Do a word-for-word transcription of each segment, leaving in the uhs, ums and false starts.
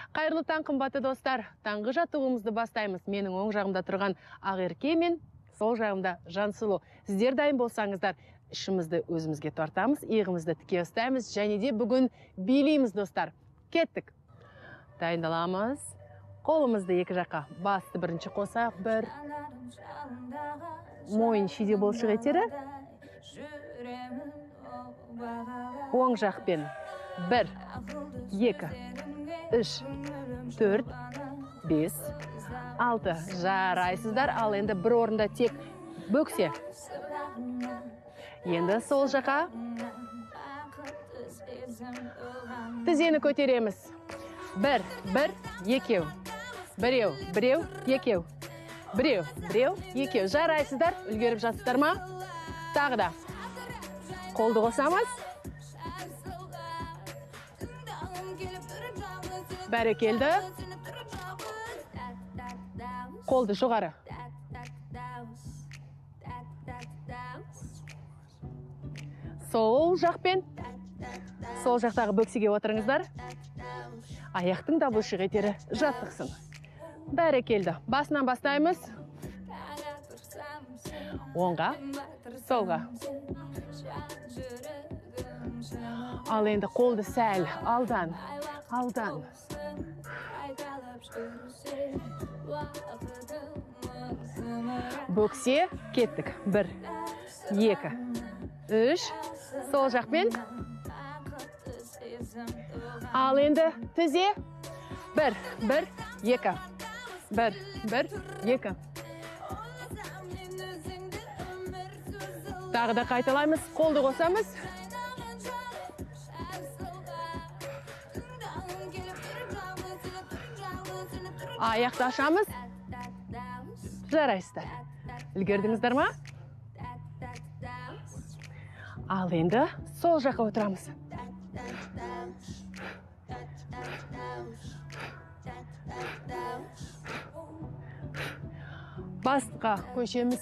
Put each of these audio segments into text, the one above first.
Қайырлы таң, қымбатты достар. Таңғы жаттығуымызды бастаймыз. Менің оң жағымда тұрған Ақерке мен сол жағымда Жансұлу. Сіздер дайын болсаңыздар, ішімізді өзімізге тартамыз, иығымызды тіке ұстаймыз және де бүгін билейміз, достар. Кеттік. Дайындаламыз. Қолымызды екі жаққа басты бірінші қосақ. Бір. Мойын шиде болшық етері. Оң жақпен. Бір, екі, үш, төрт, бес, алты. Жарайсыздар. Ал енді бір орында тек бөксе. Енді сол жаққа. Тізені көтереміз. Бір, бір, екеу. Біреу, біреу, екеу. Біреу, біреу, екеу. Жарайсыздар. Үлгеріп жатсыздар ма? Тағы да. Қолды қосамыз. Бәрекелді. Қолды жоғары. Сол жақпен, сол жақтағы бөксеге отырыңыздар. Аяқтың да бұлшық етері жаттықсын. Бәрекелді. Басынан бастаймыз. Оңға, солға. Ал енді қолды сәл алдан, алдан. Бөксе, кеттік. Бір, екі, үш. Сол жақпен. Ал енді тізе. Бір, бір, екі. Бір, бір, екі. Тағы да қайталаймыз. Қолды қосамыз. Аяқты ашамыз. Жарайсыздар. Үлгердіңіздер ма? Ал енді сол жаққа отырамыз. Басқа көшеміз.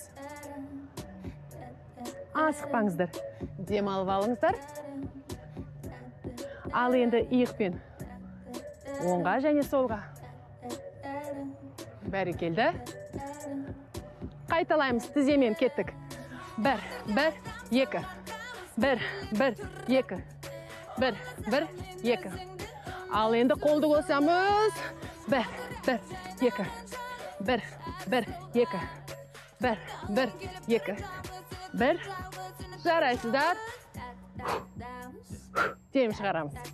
Асықпаңыздар. Демалып алыңыздар. Ал енді иықпен оңға және солға. Бәрекелді. Қайталаймыз. Тіземен кеттік. Бір, бір, екі. Бір, бір, екі. Бір, бір, екі. Ал енді қолды қосамыз. Бір, бір, екі. Бір, бір, екі. Бір, бір, екі. Бір. Жарайсыздар. Дем шығарамыз.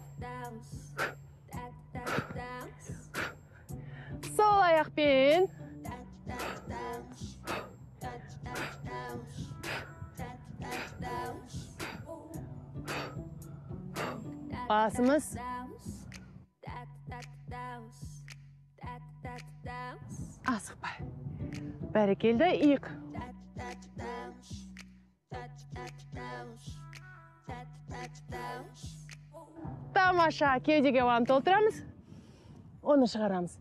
Сол аяқпен. Басымыз. Асықпай. Бәрекелді. Иық. Тамаша. Кеудеге ауаны толтырамыз. Оны шығарамыз.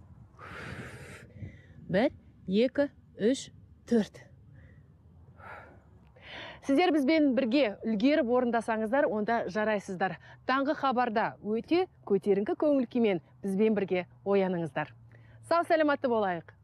Бір, екі, үш, төрт. Сіздер бізбен бірге үлгеріп орындасаңыздар, онда жарайсыздар. Таңғы хабарда өте көтеріңкі көңіл күймен бізбен бірге ояныңыздар. Сау саламатты болайық.